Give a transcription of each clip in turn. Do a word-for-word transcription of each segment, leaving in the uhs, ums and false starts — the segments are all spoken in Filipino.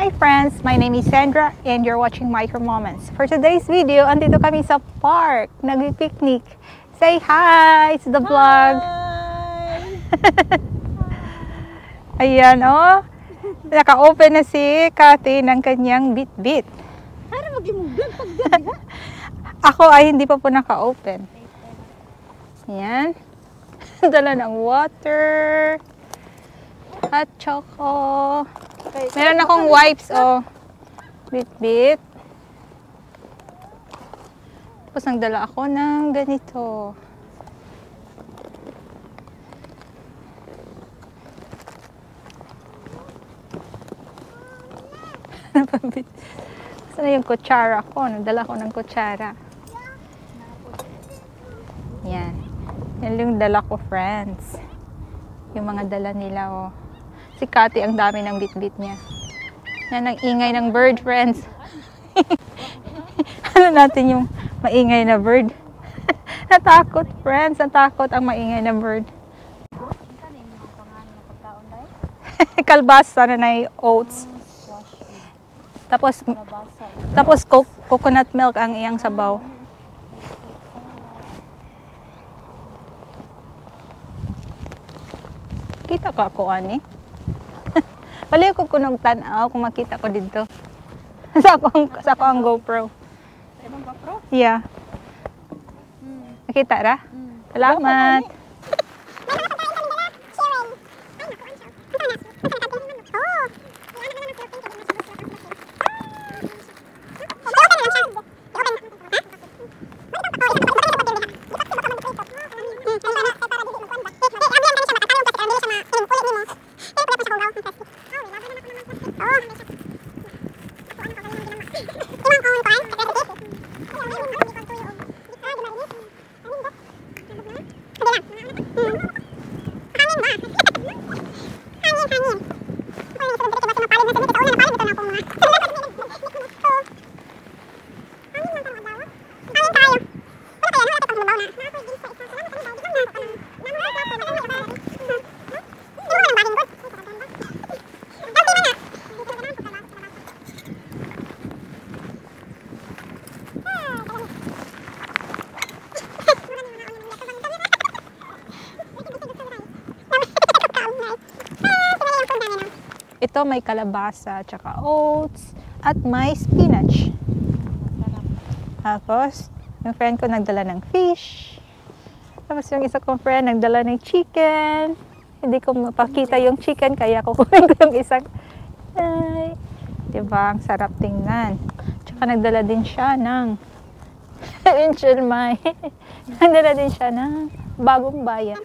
Hi friends, my name is Sandra and you're watching Micro Moments. For today's video, andito kami sa park, nag-picnic. Say hi to the vlog. Hi! Ayan oh, naka-open na si Kati ng kanyang bit-bit. Ano mag-imugan pag gabi ha? Ako ay hindi pa po naka-open. Ayan. Dala ng water. At choco. Meron akong wipes, oh. Bit-bit. Tapos nagdala ako ng ganito. Saan na yung kutsara ko? Nagdala ko ng kutsara. Yan. Yan yung dala ko, friends. Yung mga dala nila, oh. Si Kati, ang dami ng bit-bit niya. Yan ang ingay ng bird, friends. Ano natin yung maingay na bird? Natakot, friends. Natakot ang maingay na bird. Kalbasa na na oats. Tapos, tapos co coconut milk ang iyang sabaw. Kita ka ako, ani? Pali ko kunong tanaw kung makita ko dito. Sa akong, sa akong GoPro. Sa ibang GoPro? Yeah. Hmm. Nakita ra? Hmm. Salamat. Ito may kalabasa, tsaka oats, at may spinach. Tapos, yung friend ko nagdala ng fish. Tapos yung isa kong friend nagdala ng chicken. Hindi ko mapakita yung chicken, kaya kukunin ko yung isang. Ay, diba? Ang sarap tingnan. Tsaka nagdala din siya ng inchilmay. Nagdala din siya ng bagong bayan.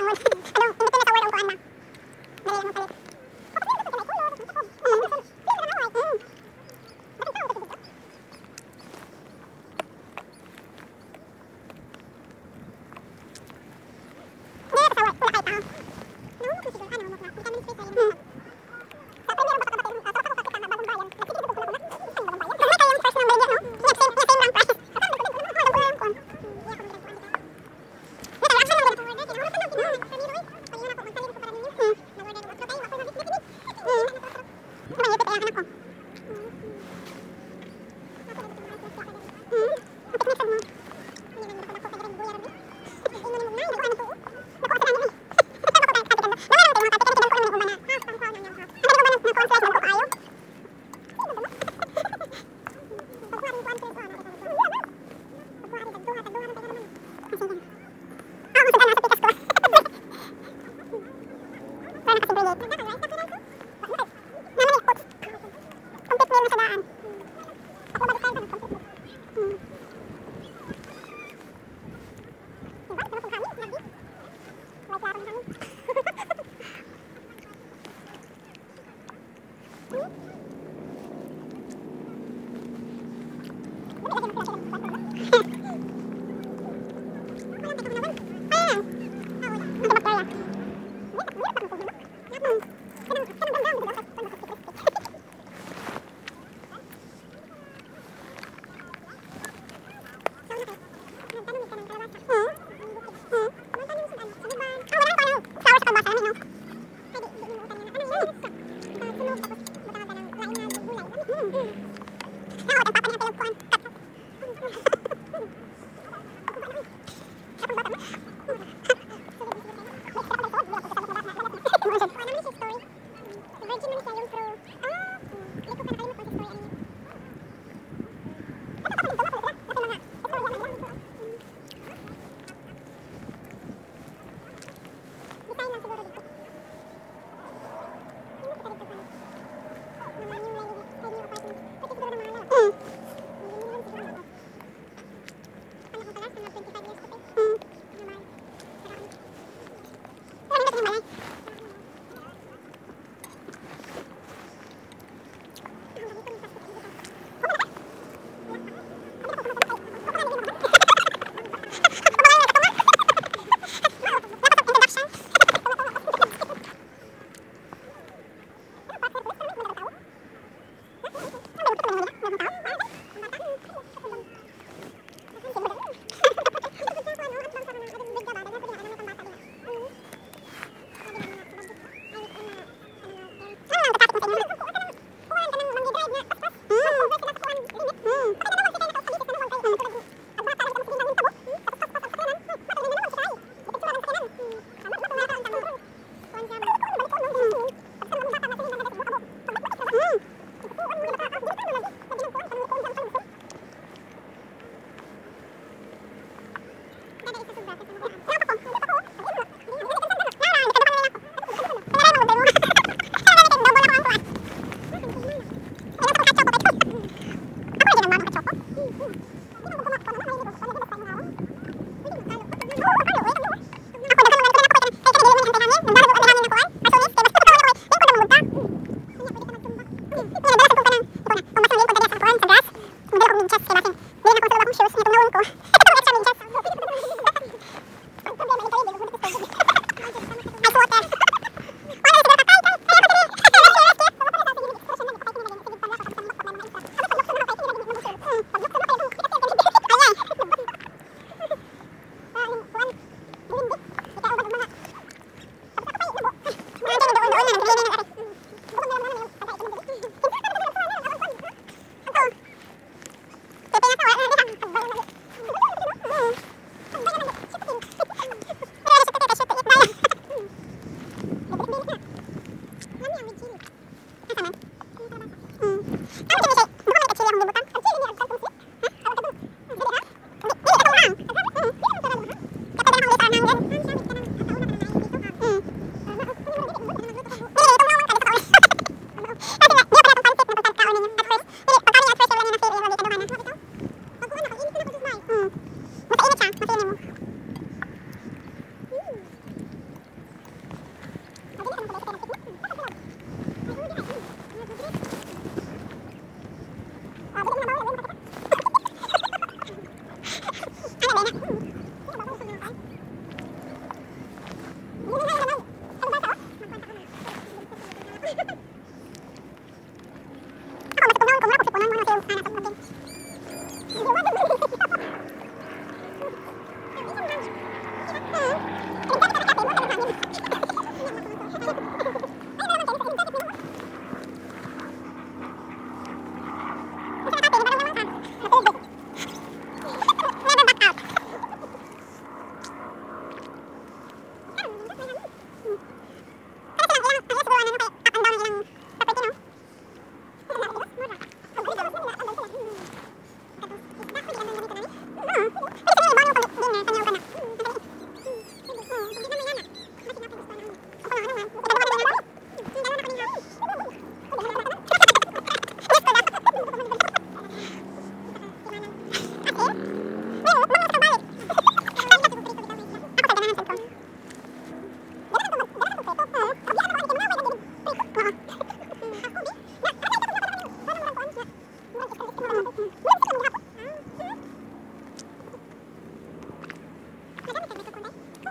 Thank you.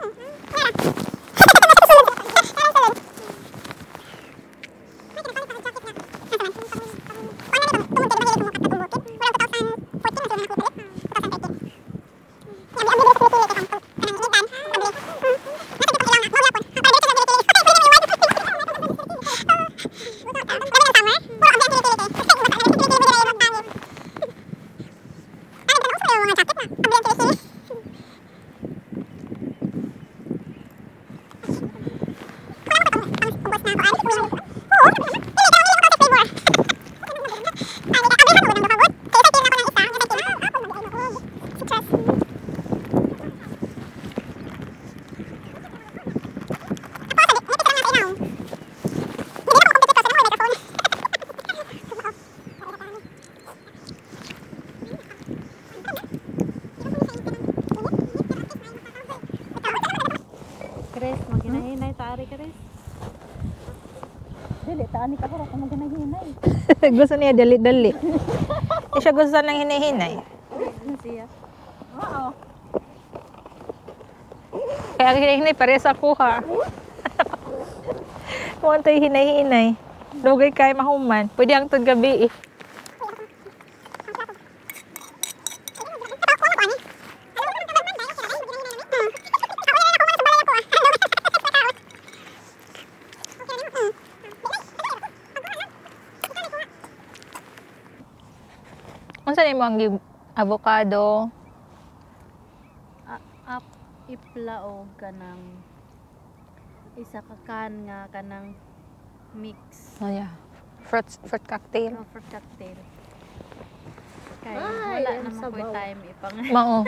Chris, maginahinay taari Chris. Dili, taani ka ko kung maginahinay. Gusto niya dali-dali. Hindi siya gusto ng hinihinay. Ano siya? Oo. Kaya ang hinihinay, pares ako ha. Kung tayo hinay-hinay. Lugay kay mahuman. Pwede ang tod gabi eh. Unsa nimo ang gi- avocado? Up iplaog kanang isa ka kan nga kanang mix. Oh yeah. Fruit fruit cocktail. No, for cocktail. Kaya Ay, wala ang naman ko sabaw. time ipang. Mao.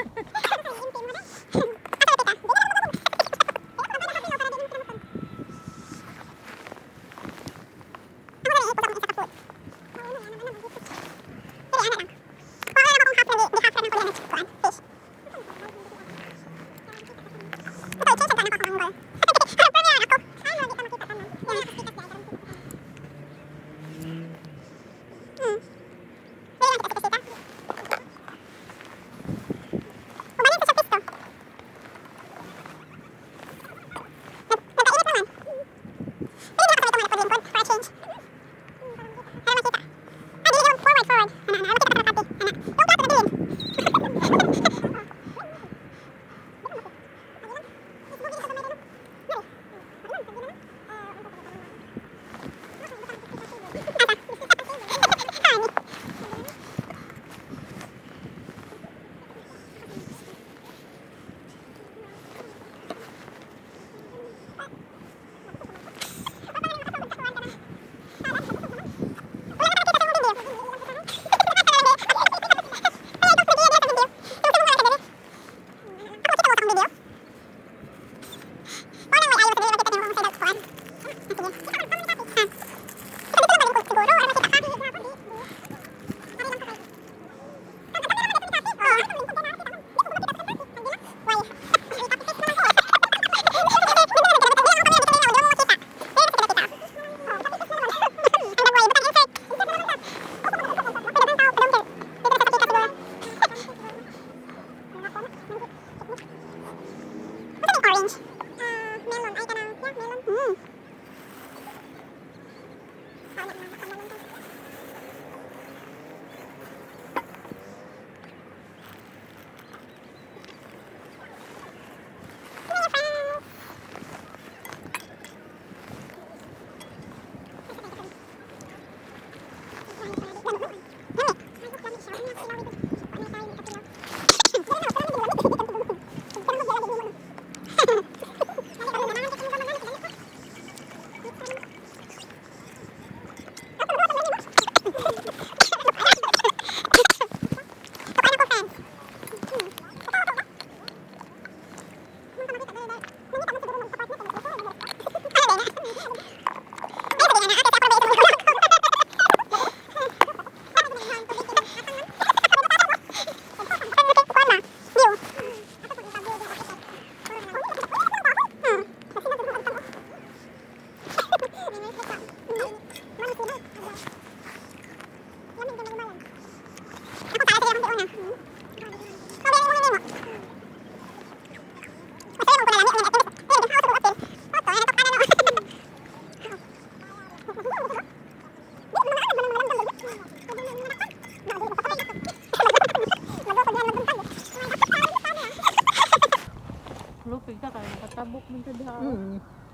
ka ka nakatabok man sa diha. Hmm.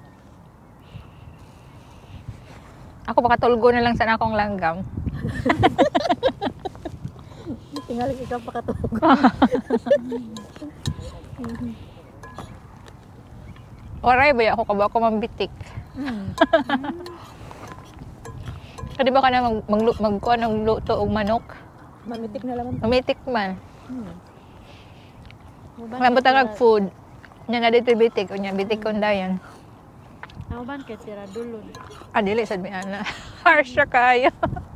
Ako pakatulgo na lang sa akong langgam. Tingaling ikaw pakatulog. Oray ba ako kaba ako mambitik. Hmm. Kadi ba ka na mag mag, mag, mag ng luto og manok? Mamitik na laman. Mamitik man. Hmm. Nga butang food. Nya na dito bitik, unya bitik kon dayon. Ang ban kay tira dulon. Ah, dili sad mi ana. Harsh siya kayo.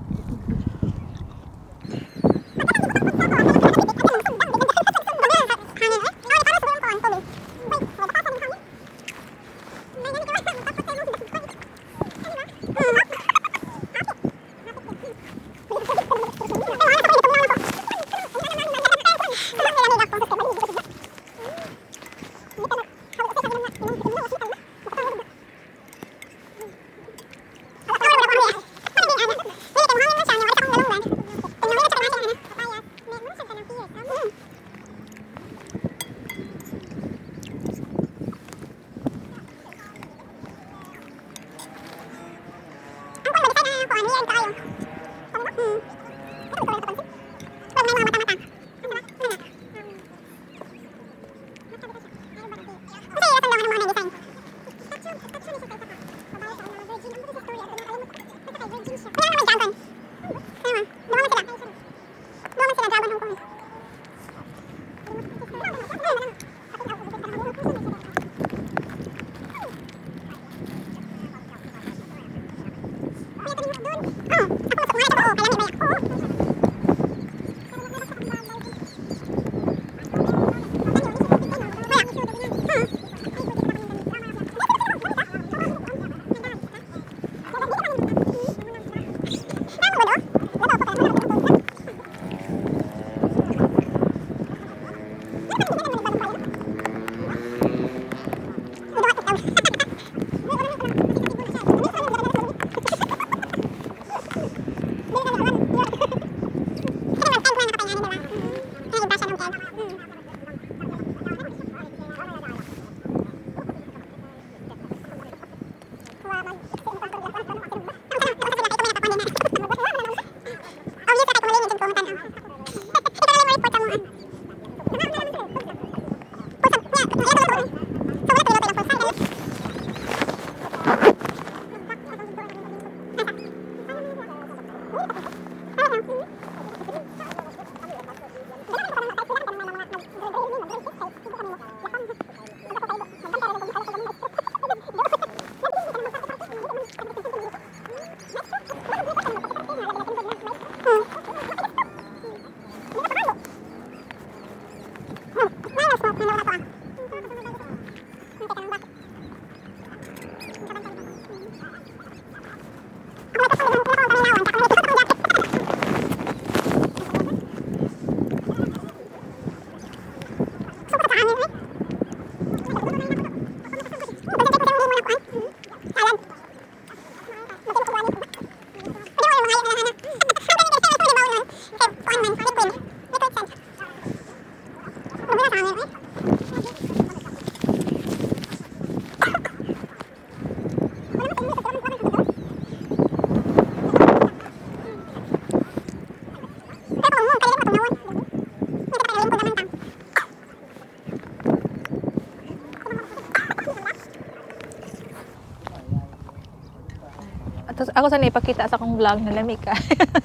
Tapos ako sana ipakita sa akong vlog na lamig ka.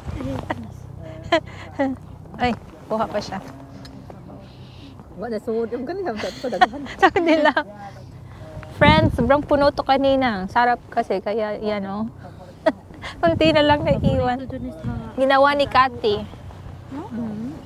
Ay, kuha pa siya. Wala sud yung ganun sa sa daghan. Sa kanila. Friends, sobrang puno to kanina. Sarap kasi, kaya yan o. Kunti na lang naiwan. Ito dun is mga Ginawa ni Kati. Hmm.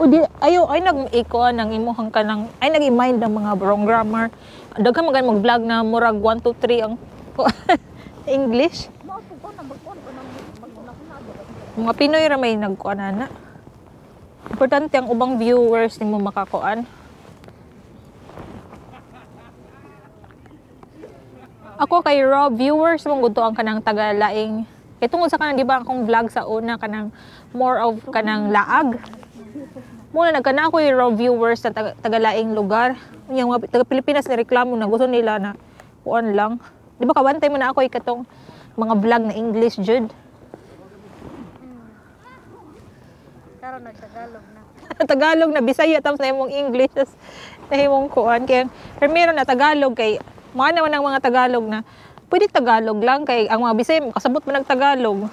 di ayo ay nag-iko ng imuhang ka ng ay nag-mind ng mga wrong grammar. Daghan magan mag-vlog na murag one two three ang English. Mga Pinoy ra may nagkuan ana. Importante ang ubang viewers nimo makakuan. Ako kay raw viewers mong gusto ang kanang tagalaing. Kay tungod sa kanang di ba akong vlog sa una kanang more of kanang laag. Muna nagkana ako yung raw viewers sa taga, tagalaing lugar. Yung mga taga Pilipinas na reklamo na gusto nila na kuan lang. Di ba kabantay mo na ako ikatong mga vlog na English jud. Karon nagtagalog na. Tagalog na Bisaya tapos na imong English tapos na imong kuan kay primero na Tagalog kay mga naman ang mga Tagalog na pwede Tagalog lang kay ang mga Bisaya kasabot man ng Tagalog.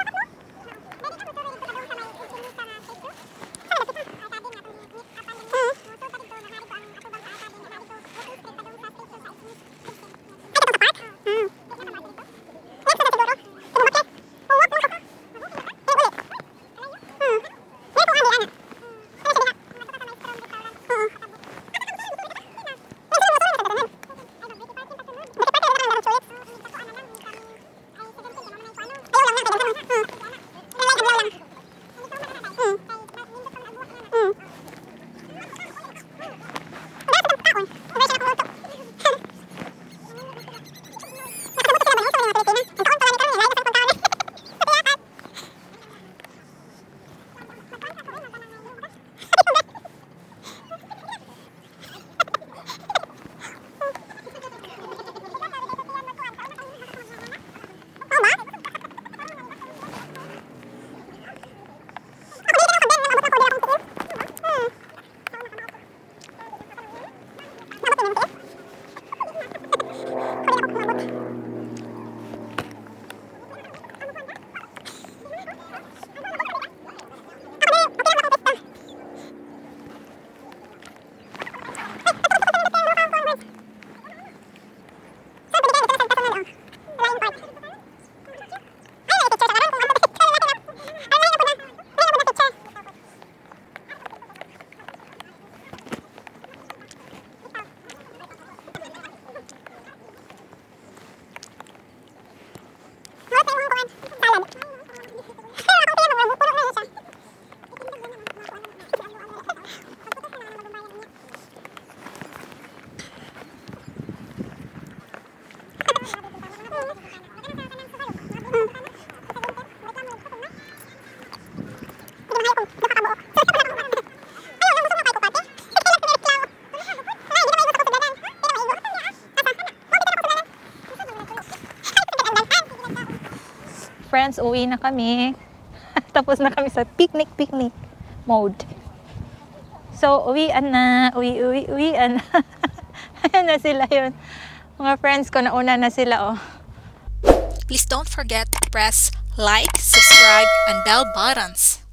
Friends, uwi na kami. Tapos na kami sa picnic picnic mode. So, uwian na. Uwi, uwi, uwian na. Ayan na sila yun. Mga friends ko, nauna na sila, oh. Please don't forget to press like, subscribe, and bell buttons.